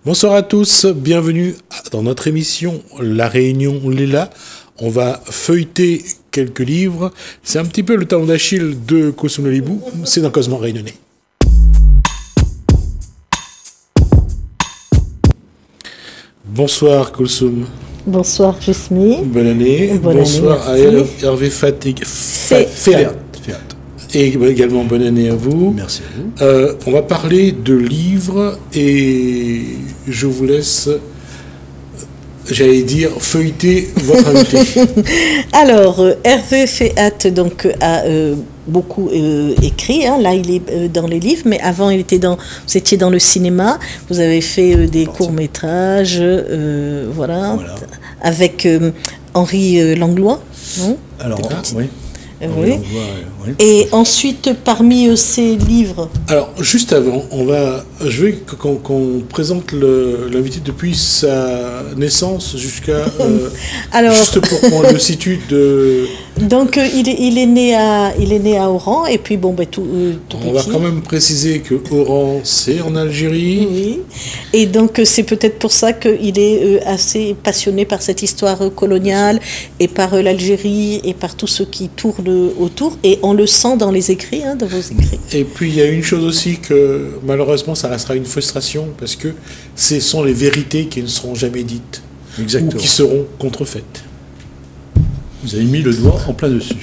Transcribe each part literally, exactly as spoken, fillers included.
Bonsoir à tous, bienvenue dans notre émission La Réunion Léla. On va feuilleter quelques livres. C'est un petit peu le talon d'Achille de Koussoum Lolibou, c'est dans Cosmo Réunionnais. Bonsoir Koussoum. Bonsoir Jusmi. Bonne année. Bonne Bonsoir année, à Hervé Fatig. Féat. Et également bonne année à vous. Merci à vous. Euh, on va parler de livres et je vous laisse, j'allais dire, feuilleter votre invité. Alors, euh, Hervé Féat donc, a euh, beaucoup euh, écrit. Hein. Là, il est euh, dans les livres, mais avant, il était dans, vous étiez dans le cinéma. Vous avez fait euh, des courts-métrages, euh, voilà, voilà, avec euh, Henri euh, Langlois. Non Alors, oui. Oui. Oui. Et ensuite, parmi euh, ces livres... Alors, juste avant, on va, je veux qu'on qu'on présente l'invité depuis sa naissance jusqu'à... Euh, Alors... Juste pour qu'on le situe de... Donc, euh, il, est, il, est né à, il est né à Oran, et puis, bon, ben, tout, euh, tout On petit. va quand même préciser que Oran, c'est en Algérie. Oui. Et donc, c'est peut-être pour ça qu'il est euh, assez passionné par cette histoire euh, coloniale, et par euh, l'Algérie, et par tout ce qui tourne autour, et on le sent dans les écrits, hein, dans vos écrits. Et puis il y a une chose aussi que malheureusement ça restera une frustration parce que ce sont les vérités qui ne seront jamais dites. Exactement. Ou qui seront contrefaites. Vous avez mis le doigt en plein dessus.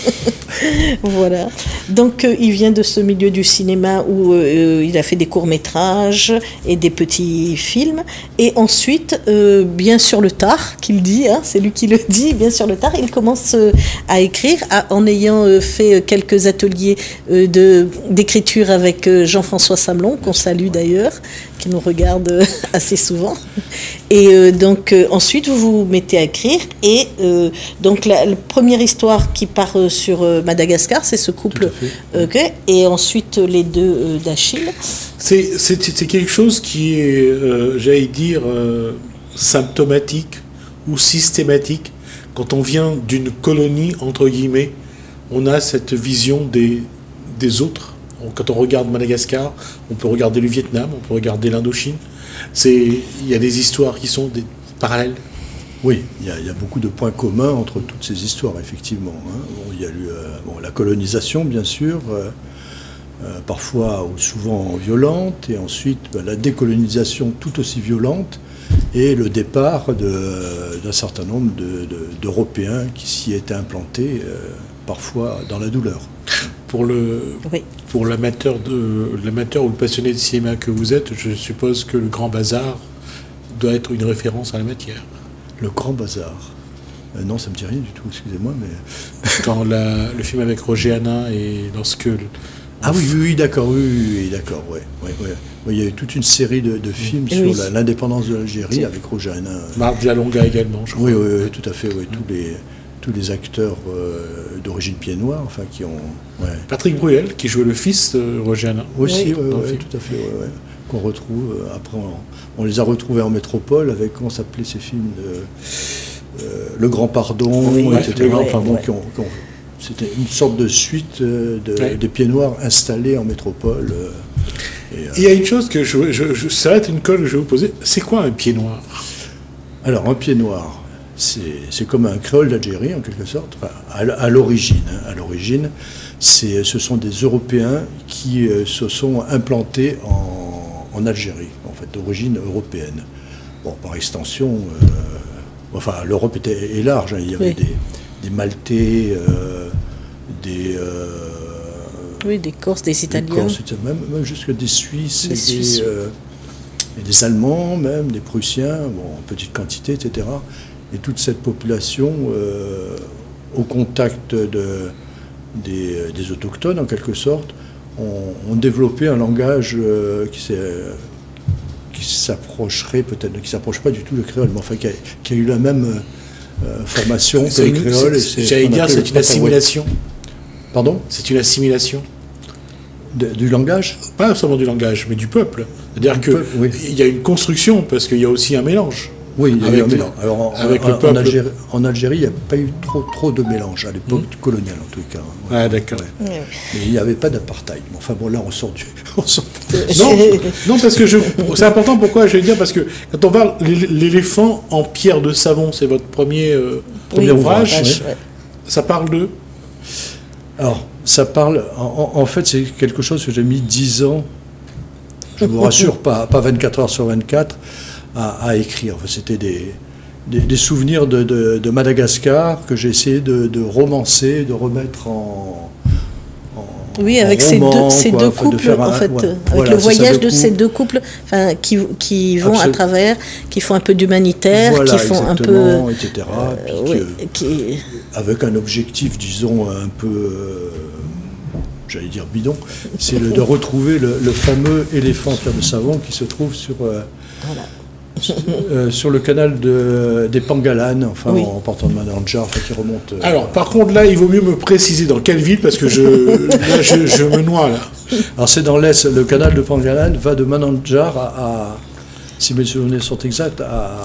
Voilà. Donc euh, il vient de ce milieu du cinéma où euh, il a fait des courts-métrages et des petits films. Et ensuite, euh, bien sur le tard, qu'il dit, hein, c'est lui qui le dit, bien sur le tard, il commence euh, à écrire à, en ayant euh, fait quelques ateliers euh, de, d'écriture avec euh, Jean-François Samelon, qu'on salue d'ailleurs, qui nous regarde euh, assez souvent. Et euh, donc euh, ensuite, vous vous mettez à écrire. Et euh, donc la, la première histoire qui part euh, sur euh, Madagascar, c'est ce couple, euh, okay, et ensuite les deux euh, d'Achille. C'est, c'est, c'est quelque chose qui est, euh, j'allais dire, euh, symptomatique ou systématique. Quand on vient d'une colonie, entre guillemets, on a cette vision des, des autres. Quand on regarde Madagascar, on peut regarder le Vietnam, on peut regarder l'Indochine. Il y a des histoires qui sont des parallèles. Oui, il y, a, il y a beaucoup de points communs entre toutes ces histoires, effectivement. Hein. Bon, il y a eu euh, bon, la colonisation, bien sûr, euh, euh, parfois ou souvent violente, et ensuite ben, la décolonisation tout aussi violente, et le départ de, d'un certain nombre de, de, d'Européens qui s'y étaient implantés, euh, parfois dans la douleur. Pour, le, oui. pour l'amateur, de, l'amateur ou le passionné de cinéma que vous êtes, je suppose que le Grand Bazar doit être une référence à la matière. Le Grand Bazar. Euh, non, ça ne me dit rien du tout, excusez-moi, mais... Dans la, le film avec Roger Hanin et lorsque... Ah oui, oui, oui, d'accord, oui, oui, d'accord, oui. Oui, oui. Oui, il y a eu toute une série de, de films oui. sur oui. la, l'indépendance de l'Algérie oui. avec Roger Hanin. Marc Villalonga également, je crois. Oui, oui, oui, tout à fait, oui, tous les... tous les acteurs euh, d'origine pied noir, enfin qui ont... Ouais. Patrick Bruel, qui jouait le fils de Roger Hanin. Aussi, oui, ouais, ouais, tout à fait, ouais, ouais. Qu'on retrouve, euh, après on, on les a retrouvés en métropole avec, comment s'appelait ces films de, euh, Le Grand Pardon, oui, et cetera. Ouais, enfin, bon, ouais. qui ont, qui ont, c'était une sorte de suite euh, de, ouais. des pieds noirs installés en métropole. Euh, et, euh, Il y a une chose que je, je, je, ça va être une colle que je vais vous poser, c'est quoi un pied noir? Alors, un pied noir... C'est comme un créole d'Algérie, en quelque sorte, enfin, à, à l'origine. Hein, à l'origine, ce sont des Européens qui euh, se sont implantés en, en Algérie, en fait, d'origine européenne. Bon, par extension, euh, enfin, l'Europe était est large. Hein, il y avait oui. des, des Maltais, euh, des... Euh, oui, des Corses, des Italiens. Des Corses, même, même jusque des Suisses, des, et Suisses. Des, euh, et des Allemands, même, des Prussiens, bon, en petite quantité, et cetera. Et toute cette population, euh, au contact de, des, des autochtones, en quelque sorte, ont, ont développé un langage euh, qui, qui s'approcherait peut-être, qui ne s'approche pas du tout du créole, mais enfin qui a, qui a eu la même euh, formation que le créole. J'allais dire, c'est une assimilation. Pardon ? C'est une assimilation. De, du langage ? Pas seulement du langage, mais du peuple. C'est-à-dire qu'il oui. y a une construction, parce qu'il y a aussi un mélange. Oui, il y a avec eu un mélange. Alors, en, avec en, le peuple. en Algérie, en Algérie, il n'y a pas eu trop, trop de mélange, à l'époque mmh. coloniale en tout cas. Ouais. Ah, d'accord. Ouais. Ouais. Mais il n'y avait pas d'apartheid. Enfin bon, là, on sort du... On sort... non, non, parce que je... c'est important, pourquoi je vais dire, parce que quand on parle l'éléphant en pierre de savon, c'est votre premier, euh, premier oui, ouvrage, oui. Ça parle de... Alors, ça parle... En, en fait, c'est quelque chose que j'ai mis dix ans, je vous rassure, pas, pas vingt-quatre heures sur vingt-quatre, à, à écrire. Enfin, c'était des, des, des souvenirs de, de, de Madagascar que j'ai essayé de, de romancer, de remettre en... Oui, avec ces deux, ces deux couples, en fait, ouais. avec voilà, le voyage de ces deux couples, enfin, qui, qui vont Absolument. à travers, qui font un peu d'humanitaire, voilà, qui font un peu, et cetera. Euh, oui, que, qui... Avec un objectif, disons, un peu, euh, j'allais dire bidon, c'est de retrouver le, le fameux éléphant en pierre de savon qui se trouve sur. Euh, voilà. Euh, sur le canal de, des Pangalanes, enfin oui. en partant de Manandjar, enfin, qui remonte. Euh, Alors, par contre, là, il vaut mieux me préciser dans quelle ville, parce que je, là, je, je me noie là. Alors, c'est dans l'est. Le canal de Pangalane va de Manandjar à, à, si mes souvenirs sont exacts,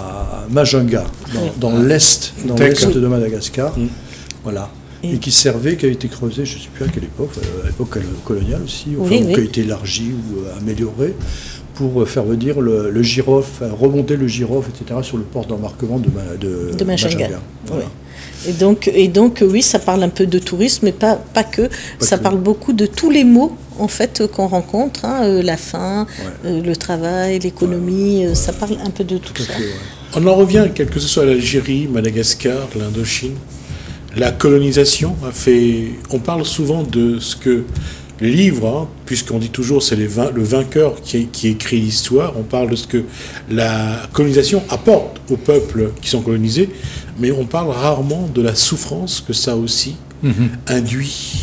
à Majunga, dans, dans ah. l'est, dans l'est de Madagascar, mm. voilà. Et, et qui servait, qui a été creusé, je ne sais plus à quelle époque, à l'époque coloniale aussi, enfin, oui, oui. qui a été élargi ou amélioré, pour faire venir le, le girofle, remonter le girofle, et cetera, sur le port d'embarquement de, de, de Majunga. Voilà. Oui. Et, donc, et donc, oui, ça parle un peu de tourisme, mais pas, pas que. Pas ça que. parle beaucoup de tous les mots, en fait, qu'on rencontre. Hein, euh, la faim, ouais. euh, le travail, l'économie, ouais. euh, ça parle un peu de tout, tout ça. Fait, ouais. On en revient, quel que ce soit l'Algérie, Madagascar, l'Indochine. La colonisation a fait... On parle souvent de ce que... Les livres, hein, puisqu'on dit toujours c'est les vain, le vainqueur qui, qui écrit l'histoire, on parle de ce que la colonisation apporte aux peuples qui sont colonisés, mais on parle rarement de la souffrance que ça aussi mm-hmm. induit.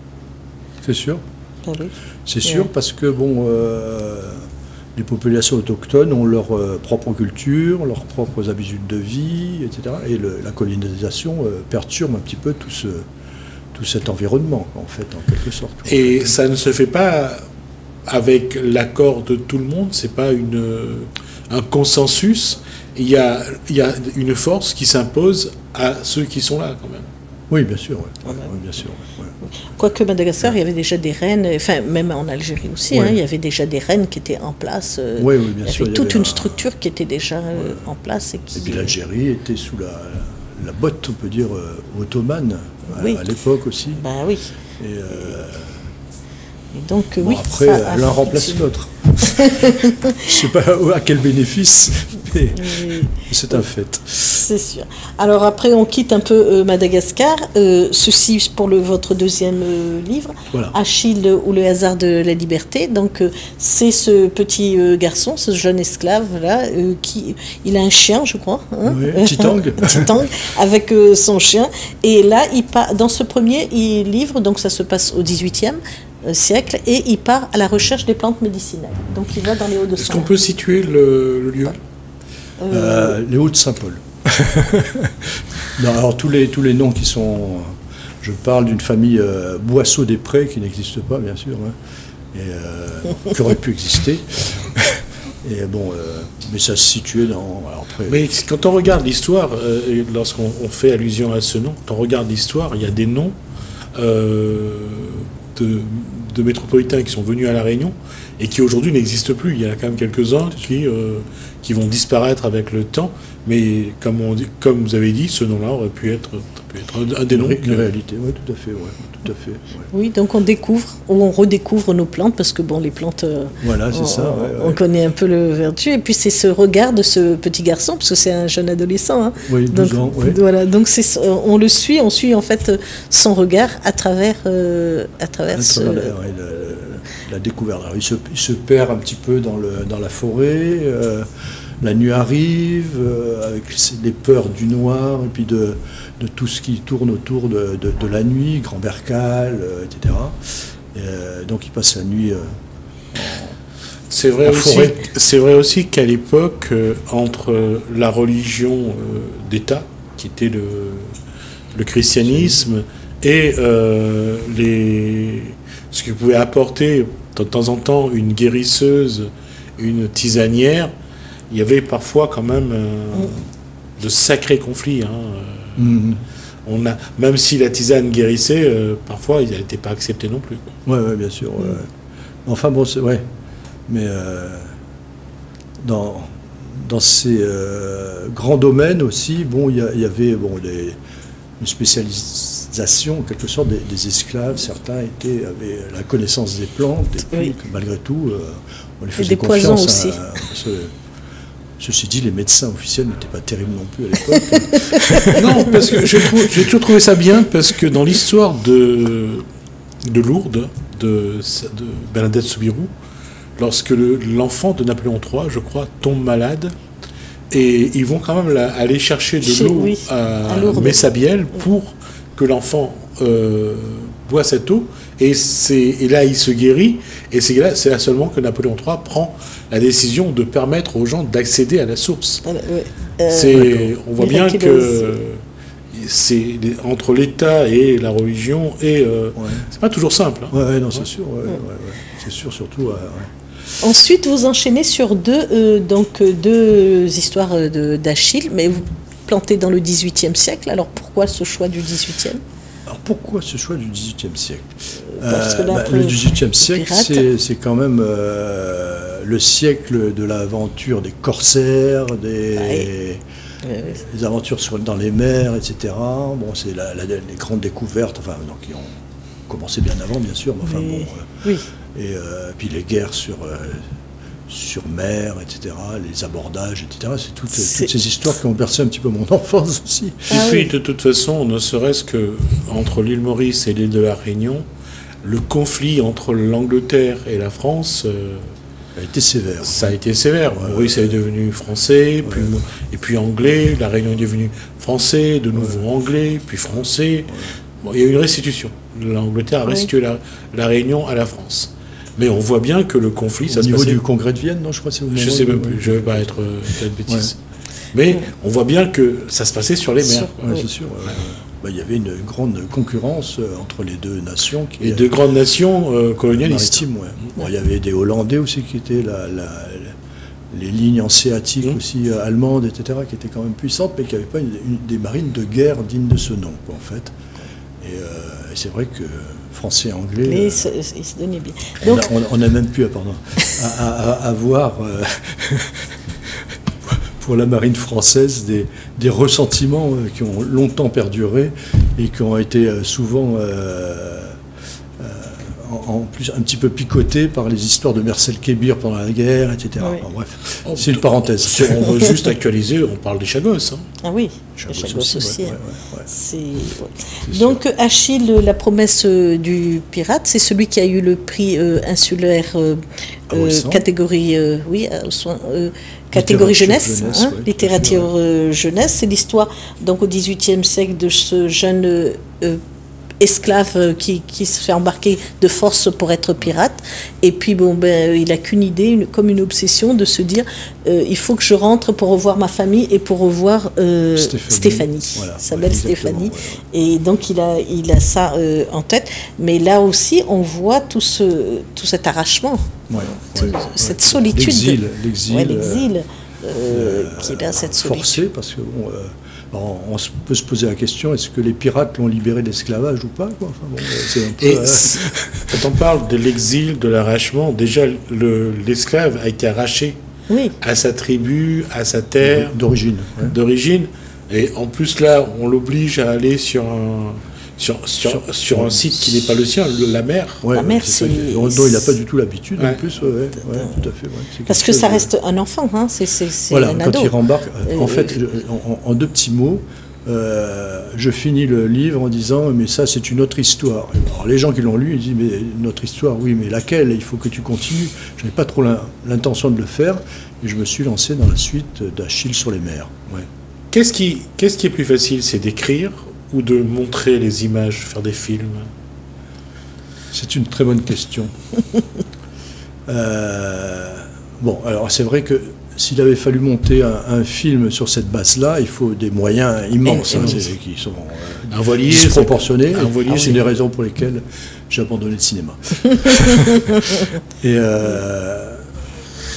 C'est sûr. Ah oui. C'est sûr ouais. parce que bon, euh, les populations autochtones ont leur euh, propre culture, leurs propres habitudes de vie, et cetera. Et le, la colonisation euh, perturbe un petit peu tout ce... tout cet environnement, en fait, en quelque sorte. Et ça ne se fait pas avec l'accord de tout le monde, c'est pas une, un consensus, il y a, il y a une force qui s'impose à ceux qui sont là, quand même. Oui, bien sûr. Ouais. Ouais, ouais, bien sûr ouais. Quoique Madagascar, ouais. il y avait déjà des reines, enfin, même en Algérie aussi, ouais. hein, il y avait déjà des reines qui étaient en place. Euh, oui, oui, bien il y sûr. avait il y toute avait une un... structure qui était déjà euh, en place. Et, qui... et puis l'Algérie était sous la... la botte, on peut dire, euh, ottomane, à, oui. à l'époque aussi. Ben oui. Et, euh, et donc, bon, oui. Après, l'un remplace l'autre. Je ne sais pas à quel bénéfice, mais oui. c'est un fait. C'est sûr. Alors après, on quitte un peu euh, Madagascar. Euh, ceci pour le, votre deuxième euh, livre, voilà. Achille ou le hasard de la liberté. Donc, euh, c'est ce petit euh, garçon, ce jeune esclave là, euh, qui, il a un chien, je crois. Hein oui, Titang. Titang, avec euh, son chien. Et là, il part, dans ce premier il livre, donc ça se passe au dix-huitième siècle, et il part à la recherche des plantes médicinales. Donc, il va dans les Hauts-de-Saône. Est-ce qu'on peut situer le, le lieu euh... Euh, Les Hauts-de-Saint-Paul. Non, alors tous les, tous les noms qui sont... Je parle d'une famille euh, Boisseau-des-Prés qui n'existe pas, bien sûr, hein, et euh, qui aurait pu exister. Et bon, euh, mais ça se situait dans... Alors après, mais quand on regarde l'histoire, euh, lorsqu'on on fait allusion à ce nom, quand on regarde l'histoire, il y a des noms euh, de, de métropolitains qui sont venus à La Réunion et qui aujourd'hui n'existent plus. Il y en a quand même quelques-uns qui, euh, qui vont disparaître avec le temps. Mais comme, on dit, comme vous avez dit, ce nom-là aurait pu être, pu être un, un des noms. Une réalité, oui, tout à fait. Ouais, tout à fait ouais. Oui, donc on découvre, ou on redécouvre nos plantes, parce que bon, les plantes, voilà, c'est on, ça, ouais, on ouais. connaît un peu le vertu. Et puis c'est ce regard de ce petit garçon, parce que c'est un jeune adolescent. Hein. Oui, douze donc, ans, oui. Voilà, donc c'est, on le suit, on suit en fait son regard à travers, euh, à travers, à ce... travers la, ouais, la, la découverte. Alors, il, se, il se perd un petit peu dans, le, dans la forêt. Euh, La nuit arrive, euh, avec les peurs du noir, et puis de, de tout ce qui tourne autour de, de, de la nuit, Grand Bercal, euh, et cetera. Et, euh, donc il passe la nuit euh, en, c'est vrai, en aussi, forêt. C'est vrai aussi qu'à l'époque, euh, entre la religion euh, d'État, qui était le, le christianisme, et euh, les, ce qui pouvait apporter de temps en temps une guérisseuse, une tisanière, il y avait parfois quand même euh, mm. de sacrés conflits. Hein. Mm. On a, même si la tisane guérissait, euh, parfois, il n'était pas accepté non plus. Oui, ouais, bien sûr. Ouais. Mm. Enfin, bon, c'est ouais. Mais euh, dans, dans ces euh, grands domaines aussi, bon, il y, y avait bon, des, une spécialisation, en quelque sorte, des, des esclaves. Certains étaient, avaient la connaissance des plantes, et puis, oui. que malgré tout, euh, on les faisait et des confiance. Poisons aussi. À, à, Ceci dit, les médecins officiels n'étaient pas terribles non plus à l'époque. Non, parce que j'ai toujours trouvé ça bien, parce que dans l'histoire de, de Lourdes, de, de Bernadette Soubirous, lorsque l'enfant le, de Napoléon trois, je crois, tombe malade, et ils vont quand même la, aller chercher de l'eau oui, à, à Messabielle pour que l'enfant euh, boit cette eau, et, et là il se guérit, et c'est là, là seulement que Napoléon trois prend la décision de permettre aux gens d'accéder à la source. Ah, ouais. euh, on voit bien que c'est entre l'État et la religion, et euh, ouais. c'est pas toujours simple. Hein. Ouais, ouais, non, c'est ouais. sûr. Ouais, ouais. Ouais, c'est sûr, surtout. Ouais. Ensuite, vous enchaînez sur deux, euh, donc, deux histoires d'Achille, mais vous plantez dans le dix-huitième siècle. Alors pourquoi ce choix du dix-huitième ? Alors pourquoi ce choix du dix-huitième siècle ? Parce que là, euh, bah, Le dix-huitième siècle, c'est quand même euh, le siècle de l'aventure des corsaires, des, ouais. Ouais, ouais. des aventures sur, dans les mers, et cetera. Bon, c'est la, la, les grandes découvertes, enfin, donc, qui ont commencé bien avant, bien sûr, mais enfin mais, bon. Euh, oui. Et euh, puis les guerres sur, euh, sur mer, et cetera, les abordages, et cetera. C'est toutes, toutes ces histoires qui ont bercé un petit peu mon enfance aussi. Ah, et puis, oui. de toute façon, ne serait-ce que entre l'île Maurice et l'île de la Réunion, le conflit entre l'Angleterre et la France euh, a été sévère. Ça a été sévère. Ouais, Maurice ouais. est devenu français, puis, ouais. et puis anglais. La Réunion est devenue français, de nouveau ouais. anglais, puis français. Ouais. Bon, il y a eu une restitution. L'Angleterre a restitué ouais. la, la Réunion à la France. Mais on voit bien que le conflit, Au ça se niveau passait... du congrès de Vienne, non, je crois que c'est au moment Je sais même plus, je ne vais pas être euh, peut-être bêtise. Ouais. Mais ouais. on voit bien que ça se passait sur les mers. Ouais, ouais. C'est sûr. Ouais. Bah, il y avait une grande concurrence euh, entre les deux nations. Qui, les deux grandes nations euh, colonialistes. Ouais. Bon, il y avait des Hollandais aussi qui étaient la, la, la, les lignes hanséatiques mmh. aussi euh, allemandes, et cetera, qui étaient quand même puissantes, mais qui n'avaient pas une, une, des marines de guerre dignes de ce nom, quoi, en fait. Et, euh, et c'est vrai que Français et Anglais. Mais euh, ils se, ils se donnaient bien. Donc, on, a, on a même pu pardon, à, à, à avoir euh, pour la marine française des, des ressentiments euh, qui ont longtemps perduré et qui ont été euh, souvent euh, euh, en, en plus un petit peu picotés par les histoires de Marcel Kébir pendant la guerre, et cetera. Oui. Enfin, bref, oh, c'est une parenthèse. Si on veut juste actualiser, on parle des Chagos. Hein. Ah oui, les Chagos aussi. aussi ouais, ouais, ouais, ouais. Donc sûr. Achille, la promesse du pirate, c'est celui qui a eu le prix euh, insulaire euh, euh, catégorie, euh, oui, euh, euh, catégorie jeunesse, jeunesse hein, ouais, littérature euh, jeunesse. C'est l'histoire donc au dix-huitième siècle de ce jeune euh, esclave qui, qui se fait embarquer de force pour être pirate, et puis bon ben il a qu'une idée, une, comme une obsession, de se dire euh, il faut que je rentre pour revoir ma famille et pour revoir euh, Stéphanie, Stéphanie. Voilà, sa ouais, belle Stéphanie, ouais. Et donc il a il a ça euh, en tête, mais là aussi on voit tout ce tout cet arrachement, ouais, tout, ouais, cette ouais. solitude, l'exil, l'exil, ouais, l'exil euh, euh, qui a cette solitude. Forcé parce que bon. Euh, Alors, on peut se poser la question, est-ce que les pirates l'ont libéré de l'esclavage ou pas, quoi. Enfin, bon, c'est un peu, Et euh... quand on parle de l'exil, de l'arrachement, déjà l'esclave le, a été arraché oui. à sa tribu, à sa terre d'origine. Ouais. d'origine. Et en plus là, on l'oblige à aller sur un, sur, sur, sur, sur un site qui n'est pas le sien, le, la mer. Ouais, la mer, c'est... dont il n'a pas du tout l'habitude, ouais. en plus. Ouais, ouais, tout à fait. Ouais. Parce que ça reste un enfant, hein. C'est voilà, un quand ado. il rembarque, euh, en fait, en, en deux petits mots, euh, je finis le livre en disant, mais ça, c'est une autre histoire. Alors, les gens qui l'ont lu, ils disent, mais notre histoire, oui, mais laquelle? Il faut que tu continues. Je n'avais pas trop l'intention de le faire, et je me suis lancé dans la suite d'Achille sur les mers. Ouais. Qu'est-ce qui, qu'est-ce qui est plus facile, c'est d'écrire ou de montrer les images, faire des films? C'est une très bonne question. euh, bon, alors c'est vrai que s'il avait fallu monter un, un film sur cette base-là, il faut des moyens immenses, hein, qui sont euh, un voilier, disproportionnés. Un voilier, c'est une des raisons pour lesquelles j'ai abandonné le cinéma. Et euh,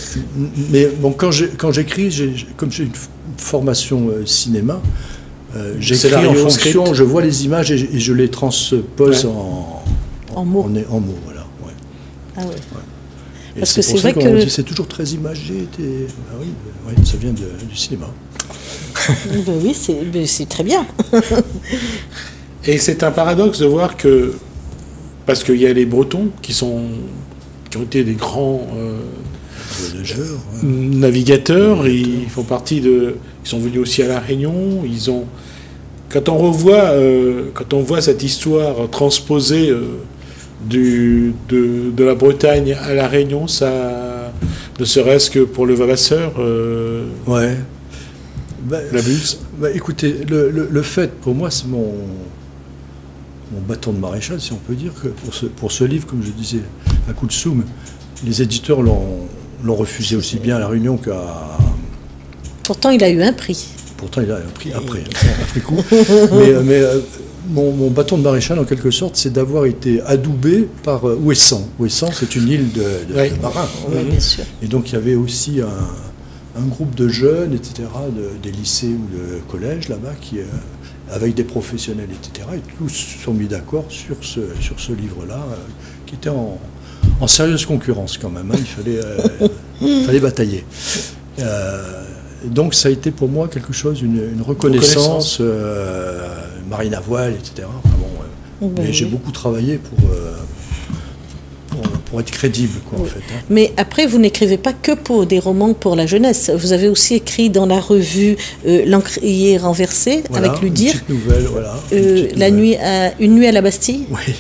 Mais bon, quand j'écris, comme j'ai une formation euh, cinéma, euh, j'écris en fonction, script. Je vois les images et, et je les transpose ouais. en, en, en mots. En, en mots, voilà. Ouais. Ah ouais. Ouais. Parce que c'est vrai que... Le... c'est toujours très imagé. Ah oui, oui, ça vient de, du cinéma. Ben oui, c'est très bien. Et c'est un paradoxe de voir que, parce qu'il y a les Bretons qui sont, qui ont été des grands euh, voyageurs, ouais. navigateurs, ils font partie de, ils sont venus aussi à la Réunion. Ils ont, quand on revoit, euh, quand on voit cette histoire transposée euh, du, de, de la Bretagne à la Réunion, ça, ne serait-ce que pour le Vavasseur. Euh, ouais. Bah, la buse. Bah, écoutez, le, le, le fait, pour moi, c'est mon, mon bâton de maréchal, si on peut dire, que pour ce, pour ce livre, comme je disais, à coup de soum, les éditeurs l'ont refusé aussi bien à La Réunion qu'à... Pourtant, il a eu un prix. Pourtant, il a eu un prix après, après coup. Mais, mais euh, mon, mon bâton de maréchal, en quelque sorte, c'est d'avoir été adoubé par euh, Ouessant. Ouessant, c'est une île de, de, oui. de marins. Oui, bien sûr. Et donc, il y avait aussi un... un groupe de jeunes, et cetera, de, des lycées ou de collèges là-bas, qui, euh, avec des professionnels, et cetera, et tous se sont mis d'accord sur ce, sur ce livre-là, euh, qui était en, en sérieuse concurrence quand même. Hein, il fallait, euh, il fallait batailler. Euh, donc ça a été pour moi quelque chose, une, une reconnaissance, euh, marine à voile, et cetera. Enfin, bon, euh, ben mais oui. J'ai beaucoup travaillé pour... Euh, pour être crédible, quoi, oui. En fait. Hein. Mais après, vous n'écrivez pas que pour des romans pour la jeunesse. Vous avez aussi écrit dans la revue euh, L'Encrier renversé, voilà, avec Ludir. Une petite nouvelle, voilà. Euh, une la nouvelle. Nuit à, une nuit à la Bastille. Oui.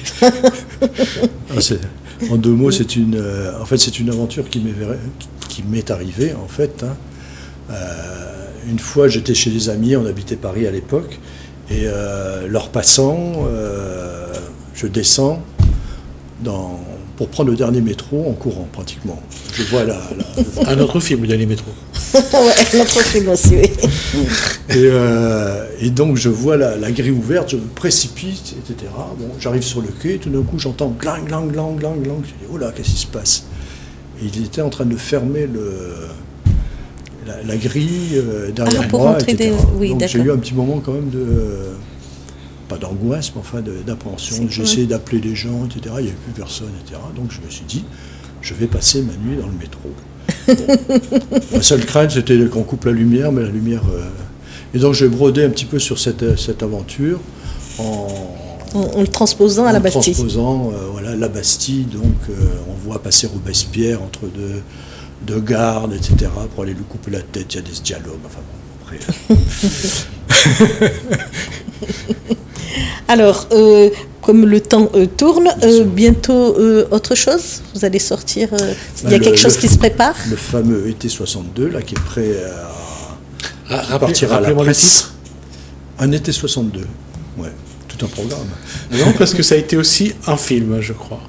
En deux mots, c'est une, euh, en fait, c'est une aventure qui m'est qui m'est arrivée, en fait. Hein. Euh, une fois, j'étais chez des amis, on habitait Paris à l'époque, et euh, leur passant, euh, je descends dans... pour prendre le dernier métro en courant, pratiquement. Je vois la... la... Un autre film, le dernier métro. Ouais, un autre film aussi, oui. Et, euh, et donc, je vois la, la grille ouverte, je me précipite, et cetera. Bon, j'arrive sur le quai, tout d'un coup, j'entends glang, glang, glang, glang, glang. Je dis, oh là, qu'est-ce qui se passe? Et il était en train de fermer le... la, la grille euh, derrière ah, pour moi, et cetera. Des... Oui, donc, j'ai eu un petit moment quand même de... pas d'angoisse, mais enfin d'appréhension. J'ai essayé d'appeler les gens, et cetera. Il n'y avait plus personne, et cetera. Donc je me suis dit, je vais passer ma nuit dans le métro. Bon. Ma seule crainte, c'était qu'on coupe la lumière, mais la lumière... Euh... Et donc j'ai brodé un petit peu sur cette, cette aventure en... En, en le transposant en à la Bastille. En transposant, euh, voilà, la Bastille. Donc euh, on voit passer Robespierre entre deux, deux gardes, et cetera, pour aller lui couper la tête. Il y a des dialogues, enfin bon, après... Alors, euh, comme le temps euh, tourne, euh, bientôt euh, autre chose? Vous allez sortir euh, il y a le, quelque chose qui se prépare? Le fameux été soixante-deux, là, qui est prêt à, à, à partir à la presse. Un été soixante-deux, ouais, tout un programme. Non, parce que ça a été aussi un film, je crois.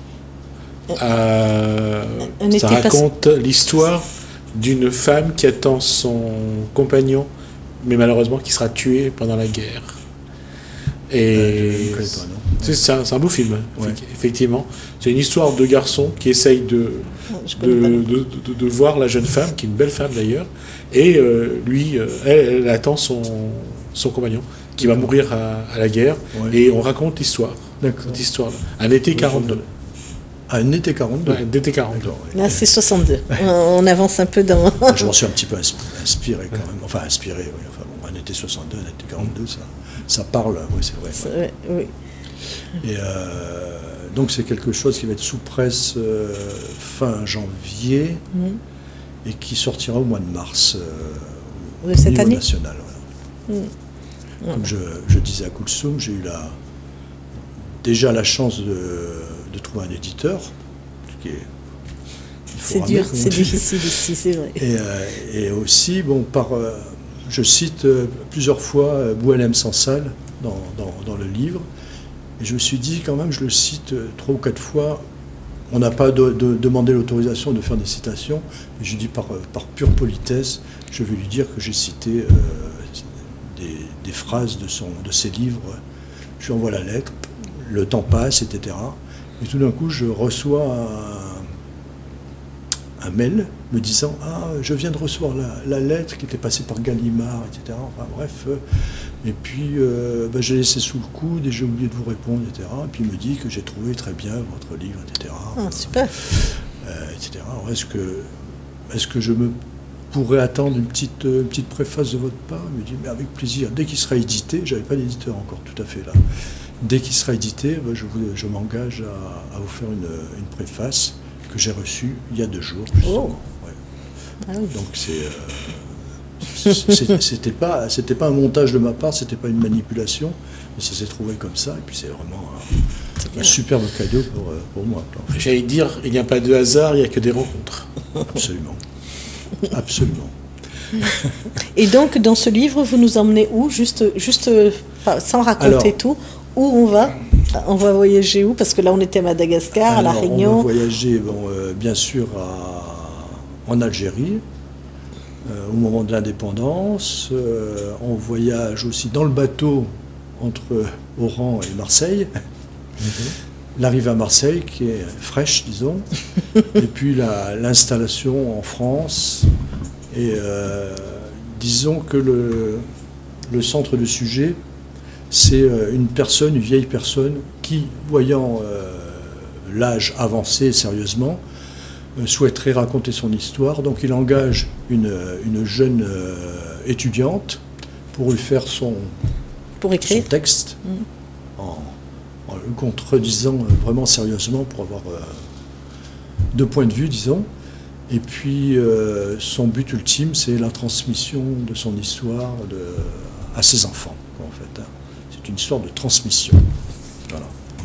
Euh, un ça raconte pas... d'une femme qui attend son compagnon, mais malheureusement qui sera tué pendant la guerre. Et c'est un, un beau film, ouais. Effectivement. C'est une histoire de garçon qui essaye de, de, de, de, de voir la jeune femme, qui est une belle femme d'ailleurs, et euh, lui, euh, elle, elle attend son, son compagnon, qui va mourir à, à la guerre, ouais. Et on raconte l'histoire. Cette histoire-là. Un été quarante-deux. Un été quarante-deux. Ouais, un été quarante-deux. Là, c'est soixante-deux. On avance un peu dans... Je m'en suis un petit peu inspiré quand même. Enfin, inspiré, oui. Enfin, bon, un été soixante-deux, un été quarante-deux, ça, ça parle, oui, c'est vrai. Ouais. Oui. Et euh, donc, c'est quelque chose qui va être sous presse euh, fin janvier mmh. et qui sortira au mois de mars euh, de cette au niveau année national. Voilà. Mmh. Comme je, je disais à Kulsum, j'ai eu la, déjà la chance de... de trouver un éditeur, ce qui est... C'est dur, c'est difficile ici, c'est vrai. Et, euh, et aussi, bon, par, euh, je cite euh, plusieurs fois euh, Boualem Sansal dans, dans, dans le livre, et je me suis dit, quand même, je le cite euh, trois ou quatre fois, on n'a pas de, de, demandé l'autorisation de faire des citations, mais je dis par, par pure politesse, je vais lui dire que j'ai cité euh, des, des phrases de, son, de ses livres, je lui envoie la lettre, le temps passe, et cetera. Et tout d'un coup, je reçois un, un mail me disant « Ah, je viens de recevoir la, la lettre qui était passée par Gallimard, et cetera » Enfin bref, euh, et puis euh, ben, j'ai laissé sous le coude et j'ai oublié de vous répondre, et cetera. Et puis il me dit que j'ai trouvé très bien votre livre, et cetera. Ah, super. Euh, et cetera. Alors est-ce que, est-ce que je me pourrais attendre une petite, une petite préface de votre part? Il me dit « Mais avec plaisir, dès qu'il sera édité, j'avais pas d'éditeur encore tout à fait là. Dès qu'il sera édité, ben, je, vous, je m'engage à, à vous faire une, une préface que j'ai reçue il y a deux jours. Justement. Oh. Ouais. Ah oui. Donc c'est, euh, c'était pas, c'était pas un montage de ma part, c'était pas une manipulation, mais ça s'est trouvé comme ça. Et puis c'est vraiment un, un superbe cadeau pour, pour moi. J'allais dire, il n'y a pas de hasard, il n'y a que des rencontres. Absolument, absolument. Et donc dans ce livre, vous nous emmenez où? Juste, juste sans raconter Alors, tout. Où on va? On va voyager où? Parce que là, on était à Madagascar, alors, à La Réunion. On va voyager, bon, euh, bien sûr, à, en Algérie, euh, au moment de l'indépendance. Euh, on voyage aussi dans le bateau entre Oran et Marseille. Mm-hmm. L'arrivée à Marseille, qui est fraîche, disons. Et puis la, l'installation en France. Et euh, disons que le, le centre du sujet, c'est une personne, une vieille personne, qui, voyant euh, l'âge avancé sérieusement, euh, souhaiterait raconter son histoire. Donc il engage une, une jeune euh, étudiante pour lui faire son, pour écrire. son texte, mmh. en, en le contredisant vraiment sérieusement pour avoir euh, deux points de vue, disons. Et puis euh, son but ultime, c'est la transmission de son histoire de, à ses enfants, quoi, en fait. Hein. C'est une histoire de transmission. Voilà.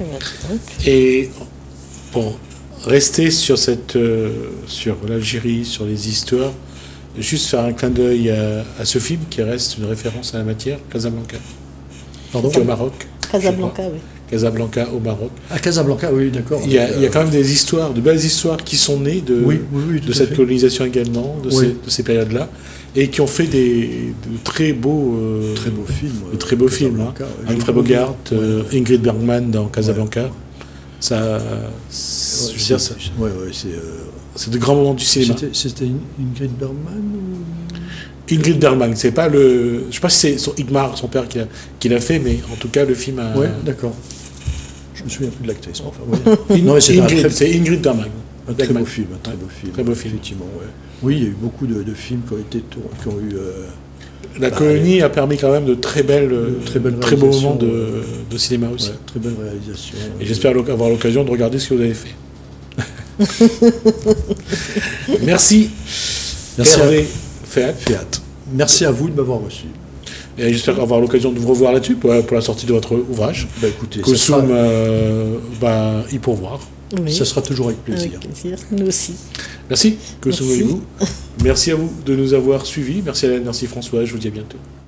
Et pour rester sur, cette, euh, sur l'Algérie, sur les histoires, juste faire un clin d'œil à, à ce film qui reste une référence à la matière, Casablanca. Pardon? Qui est au Maroc. Casablanca, oui. Casablanca au Maroc. À Casablanca, oui, d'accord. Il y, a, il y a quand même des histoires, de belles histoires qui sont nées de, oui, oui, oui, de cette fait. colonisation également, de, oui. ces, de ces périodes-là, et qui ont fait des, de très beaux, euh, très beaux films. De très beaux films. Hein. Ouais, Humphrey Bogart, ouais. euh, Ingrid Bergman dans Casablanca. Ouais. Ça, c'est, je veux dire, ça, ouais, ouais, c'est, euh, c'est de grands moments du cinéma. C'était, c'était Ingrid Bergman ou... Ingrid Bergman, c'est pas le. Je sais pas si c'est son Igmar, son père, qui l'a, qui l'a fait, mais en tout cas, le film a. Oui, d'accord. Je me souviens plus de l'actrice. Enfin, ouais. non, c'est, Ingrid, très... c'est Ingrid Bergman. Un très beau film, un très beau film. Très beau film. Effectivement, ouais. Oui, il y a eu beaucoup de, de films qui ont été tour... qui ont eu. Euh... La bah, colonie les... a permis quand même de très belles, de très, belles très beaux moments de, euh... de cinéma aussi. Ouais, très belle réalisation. Et euh... j'espère avoir l'occasion de regarder ce que vous avez fait. Merci. Merci Hervé à Féat. Féat. Merci à vous de m'avoir reçu. Et j'espère avoir l'occasion de vous revoir là-dessus pour, pour la sortie de votre ouvrage. Bah, écoutez, que Soum sera... euh, va y pourvoir. Oui. Ça sera toujours avec plaisir. Avec plaisir, nous aussi. Merci, que Soum avec vous. Merci à vous de nous avoir suivis. Merci Alain, merci François, je vous dis à bientôt.